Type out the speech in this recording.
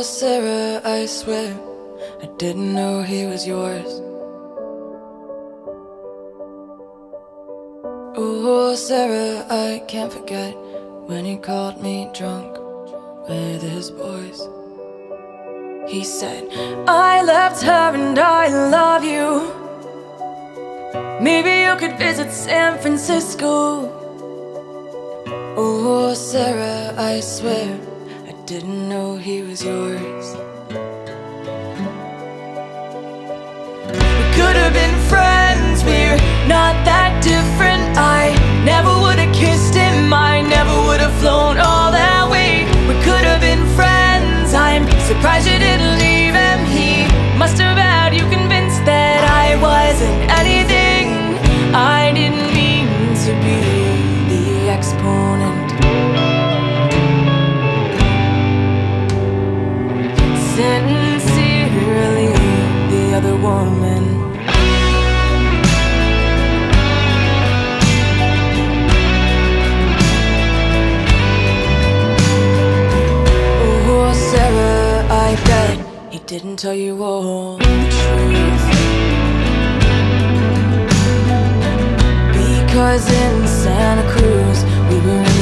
Oh, Sarah, I swear I didn't know he was yours. Oh, Sarah, I can't forget when he called me drunk with his boys. He said, I left her and I love you. Maybe you could visit San Francisco. Oh, Sarah, I swear I didn't know he was yours. We could have been friends, we're not that different. I never would have kissed him, I never would have flown all that way. We could have been friends, I'm surprised you didn't leave him. He must have had you convinced that I wasn't anything. I didn't mean to be the exponent. Sincerely, the other woman. Oh, Sarah, I bet he didn't tell you all the truth. Because in Santa Cruz we were in